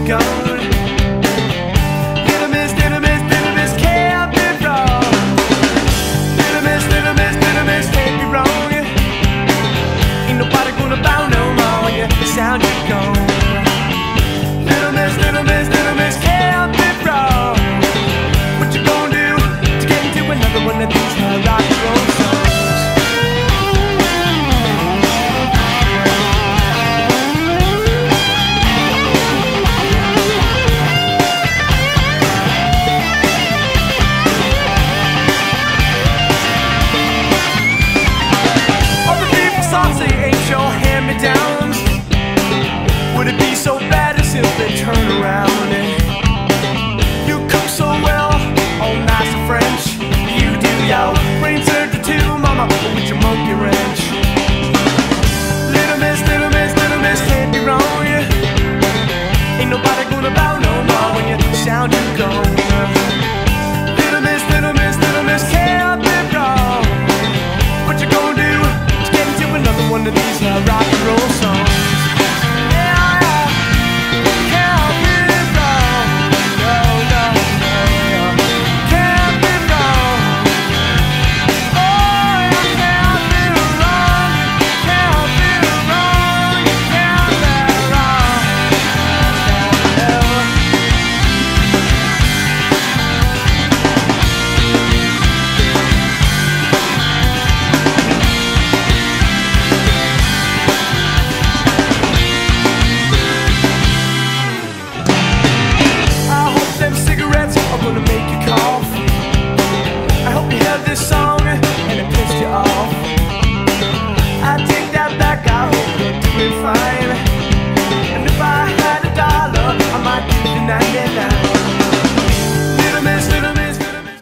gone. Little miss, little miss, little miss, can't be wrong. Little miss, little miss, little miss, can't be wrong. Ain't nobody gonna bow no more when you sound you gone. Little miss, little miss, little miss, can't be wrong. What you gonna do to get into another one of these rock and roll songs? Hand-me-downs. Would it be so bad to simply turn around? You cook so well, all nice and French. You do your brain surgery too, mama, with your monkey wrench. Little miss, little miss, little miss, can't be wrong. Ain't nobody gonna bow no more when you sound you gone.